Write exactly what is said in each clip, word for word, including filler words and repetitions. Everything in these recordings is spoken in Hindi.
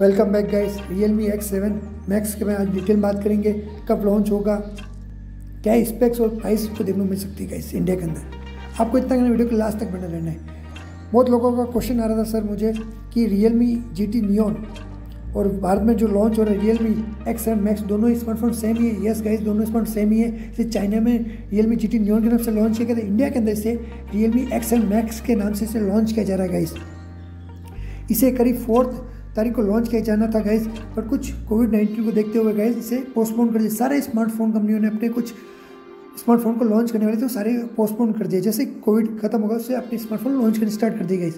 Welcome back guys. Realme X seven max के बारे में आज डिटेल बात करेंगे, कब लॉन्च होगा, क्या स्पेक्स और प्राइस को देखने को मिल सकती है गाइस इंडिया के अंदर। आपको इतना करना वीडियो को लास्ट तक बना रहना है। बहुत लोगों का क्वेश्चन आ रहा था सर मुझे कि Realme जी टी Neon और भारत में जो लॉन्च हो रहा है Realme एक्स सेवन मैक्स, दोनों ही स्मार्टफोन सेम ही है। यस गाइस, दोनों स्मार्टफोन सेम ही है। इसे चाइना में Realme जी टी Neon के नाम से लॉन्च किया गया था, इंडिया के अंदर इसे Realme एक्स सेवन मैक्स के नाम से इसे लॉन्च किया जा रहा है गाइस। इसे करीब फोर्थ तारीख को लॉन्च किया जाना था गाइस, पर कुछ कोविड नाइन्टीन को देखते हुए गाइस इसे पोस्टपोन कर दिया। सारे स्मार्टफोन कंपनियों ने अपने कुछ स्मार्टफोन को लॉन्च करने वाले थे, सारे पोस्टपोन कर दिए। जैसे कोविड खत्म होगा उससे अपने स्मार्टफोन लॉन्च करने स्टार्ट कर दिए गाइस।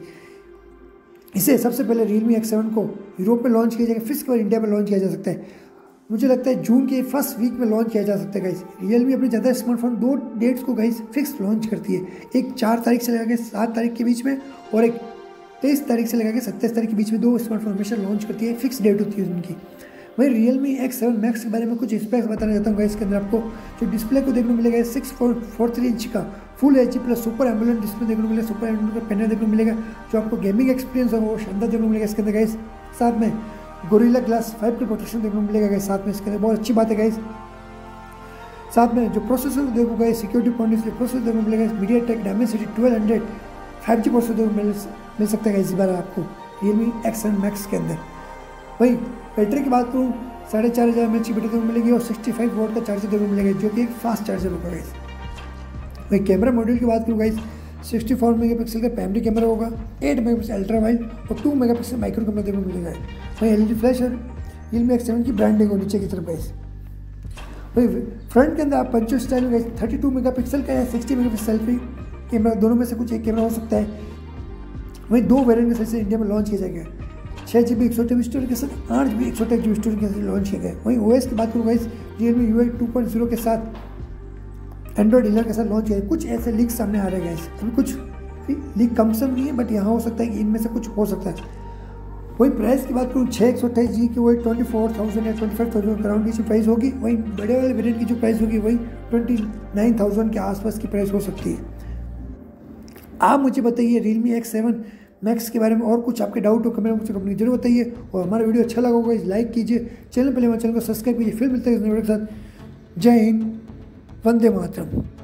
इसे सबसे पहले Realme एक्स सेवन को यूरोप में लॉन्च किया जाएगा, फिर इसके बाद इंडिया में लॉन्च किया जा सकता है। मुझे लगता है जून के फर्स्ट वीक में लॉन्च किया जा सकता है गाइस। Realme अपने ज़्यादा स्मार्टफोन दो डेट्स को गाइस फिक्स लॉन्च करती है, एक चार तारीख से लगा के सात तारीख के बीच में और एक तेईस तारीख से लगा के सत्ताईस तारीख के बीच में दो स्मार्टफोन हमेशा लॉन्च करती है, फिक्स डेट होती है उनकी। वही Realme एक्स सेवन मैक्स के बारे में कुछ स्पेक्स बताना चाहता हूँ गाइस। इसके अंदर आपको जो डिस्प्ले को देखने को मिलेगा six four four three inch का full H D plus super AMOLED display देखने को मिलेगा, सुपर एमुलेट का पैनल देखने को मिलेगा, जो आपको गेमिंग एक्सपीरियंस होगा वो शानदार देखने को मिलेगा इसके अंदर गाइस। साथ में गोरिल्ला ग्लास फाइव की प्रोटेक्शन देखने को मिलेगा गाइस, साथ में इसके अंदर बहुत अच्छी बात है गाइस। साथ में जो प्रोसेसर देखो गाइस, सिक्योरिटी पॉइंट से प्रोसेसर देखने को मिलेगा MediaTek Dimensity twelve hundred five G processor देखने को मिल मिल सकता है इस बार आपको Realme एक्स सेवन मैक्स के अंदर। वही बैटरी की बात करूँ, साढ़े चार हज़ार एम एच की बैटरी देखने को मिलेगी और सिक्सटी फाइव वोल्ट का चार्जर देखने को मिलेगा, जो कि एक फास्ट चार्जर होगा गाइस। वही कैमरा मॉड्यूल की बात करूँ guys, sixty four megapixel का प्राइमरी कैमरा होगा, eight megapixel ultra wide और two megapixel macro camera देखने को मिलेगा। वही एल ई डी फ्लैश और Realme एक्स सेवन की ब्रांडिंग हो नीचे की तरफ गाइस। वही फ्रंट के अंदर आप punch hole style guys thirty two megapixel का या sixty megapixel selfie camera, दोनों में से कुछ एक कैमरा हो सकता है। वही दो वेरिएंट के साथ इंडिया में लॉन्च किया जाएगा, छः जी बी एक सौ अट्ठाईस स्टोरेज के साथ, आठ जी बी एक सौ अट्ठाईस जी स्टोरेज के साथ लॉन्च किया गया। वहीं ओएस की बात करूँ guys, Realme U I two point zero के साथ एंड्रॉइड इलेवन के साथ लॉन्च किया है। कुछ ऐसे लीक सामने आ रहे हैं गाइस, अभी कुछ लीक कंफर्म नहीं है, बट यहाँ हो सकता है कि इनमें से कुछ हो सकता है। वही प्राइस की बात करूँ, छः एक सौ अट्ठाईस जी की वही ट्वेंटी फोर थाउजेंड या ट्वेंटी फाइव थाउजेंड अराउंड की प्राइस होगी। वहीं बड़े वाले वेरिएंट की जो प्राइस होगी वही ट्वेंटी नाइन थाउजेंड के आसपास की प्राइस हो सकती है। आप मुझे बताइए Realme एक्स सेवन मैक्स के बारे में और कुछ आपके डाउट हो कमेंट में मुझे कंपनी जरूर बताइए, और हमारा वीडियो अच्छा लगा होगा इस लाइक कीजिए, चैनल पहले हमारे चैनल को सब्सक्राइब कीजिए। फिर मिलते हैं इस वीडियो के साथ। जय हिंद, वंदे मातरम।